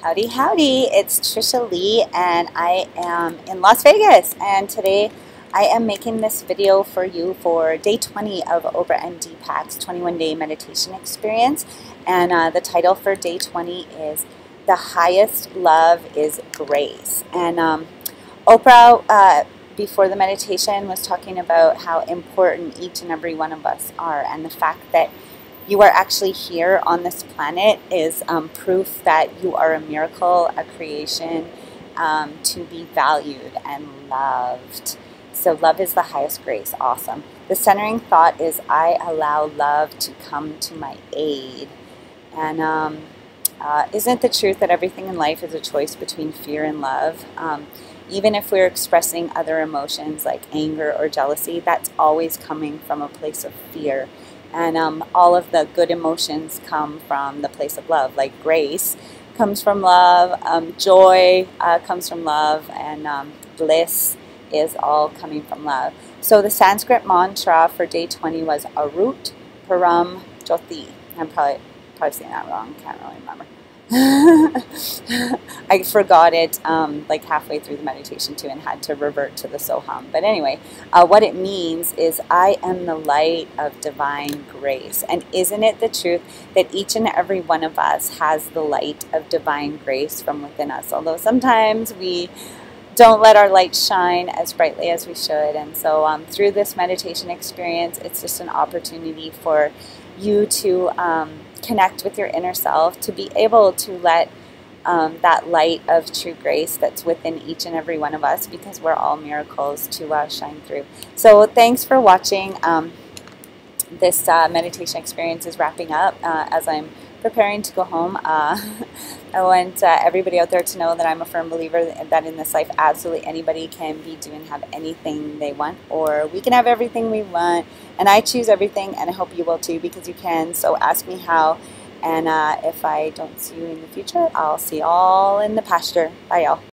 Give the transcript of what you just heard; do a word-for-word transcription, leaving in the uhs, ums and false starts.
Howdy, howdy, it's Trishaly and I am in Las Vegas, and today I am making this video for you for day twenty of Oprah and Deepak's twenty-one day meditation experience. And uh, the title for day twenty is The Highest Love is Grace. And um, Oprah, uh, before the meditation, was talking about how important each and every one of us are, and the fact that you are actually here on this planet is um, proof that you are a miracle, a creation, um, to be valued and loved. So love is the highest grace. Awesome. The centering thought is, I allow love to come to my aid. And um, uh, isn't the truth that everything in life is a choice between fear and love? Um, even if we're expressing other emotions like anger or jealousy, that's always coming from a place of fear. And um, all of the good emotions come from the place of love, like grace comes from love, um, joy uh, comes from love, and um, bliss is all coming from love. So the Sanskrit mantra for day twenty was Arut Param Jyoti. I'm probably, probably saying that wrong, can't really remember. I forgot it um, like halfway through the meditation too, and had to revert to the Soham. But anyway, uh, what it means is, I am the light of divine grace. And isn't it the truth that each and every one of us has the light of divine grace from within us? Although sometimes we don't let our light shine as brightly as we should. And so um, through this meditation experience, it's just an opportunity for you to um, connect with your inner self, to be able to let um, that light of true grace that's within each and every one of us, because we're all miracles, to uh, shine through. So thanks for watching. Um, this uh, meditation experience is wrapping up uh, as I'm preparing to go home. Uh, I want uh, everybody out there to know that I'm a firm believer that in this life, absolutely anybody can be, do, and have anything they want, or we can have everything we want. And I choose everything, and I hope you will too, because you can. So ask me how. And uh, if I don't see you in the future, I'll see you all in the pasture. Bye, y'all.